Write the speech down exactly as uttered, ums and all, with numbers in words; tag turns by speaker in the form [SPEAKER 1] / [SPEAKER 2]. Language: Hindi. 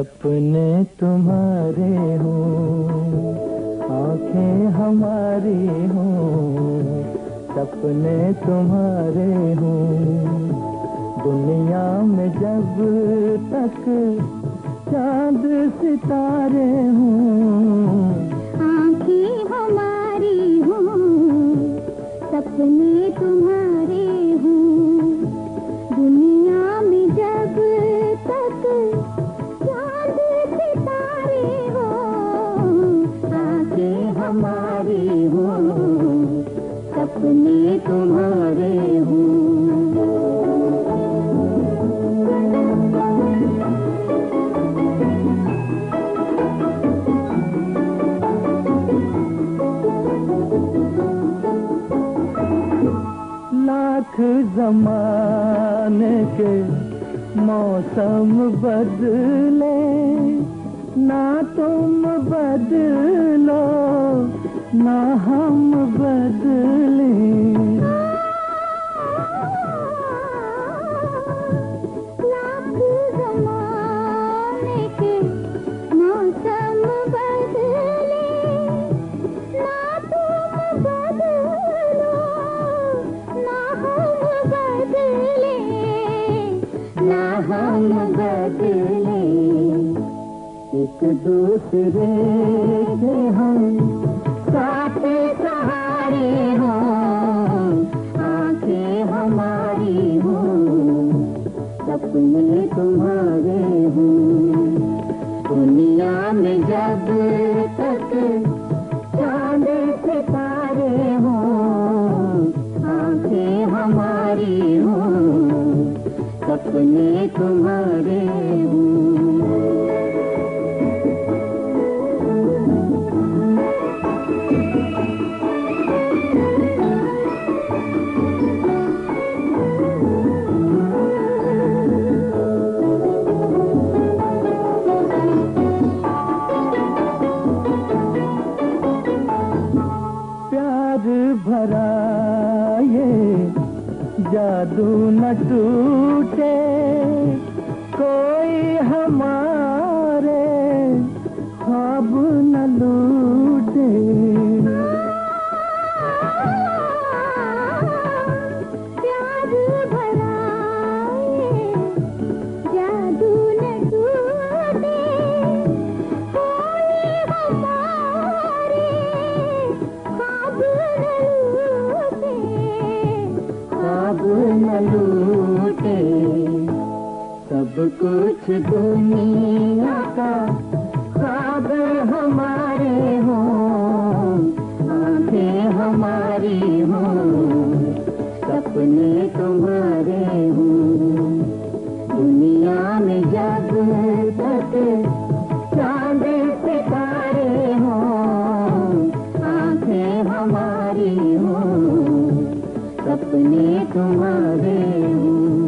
[SPEAKER 1] सपने तुम्हारे हों, आंखें हमारी हों, सपने तुम्हारे हों। दुनिया में जब तक चांद सितारे हों,
[SPEAKER 2] आंखें हमारी हों, सपने तुम्हारे हों। दुनिया में जब तक चांद सितारे हों, आंखें हमारी हों, सपने तुम्हारे हों।
[SPEAKER 1] लाख ज़माने के मौसम बदले, ना तुम बदलो ना हम बदले।
[SPEAKER 2] लाख ज़माने के मौसम बदले, ना तुम बदलो ना हम बदले, ना हम बदले।
[SPEAKER 1] एक दूसरे के हम
[SPEAKER 2] साथ सहारे हों, आंखें हमारी हों, सपने तुम्हारे हों। दुनिया में जब तक चांद सितारे हों, आंखें हमारी हों, सपने तुम्हारे हों।
[SPEAKER 1] भरा ये जादू न टूटे, कोई हमारे ख्वाब न लूटे।
[SPEAKER 2] प्यार भरा ये जादू न टूटे, कोई हमारे ख्वाब
[SPEAKER 1] न लूटे। सब कुछ दुनिया का ख्वाब हमारे हों, आंखें हमारी हों, सपने तुम्हारे हों। दुनिया में जब तक चांद सितारे हों, आंखें हमारी हों, सपने तुम्हारे हों।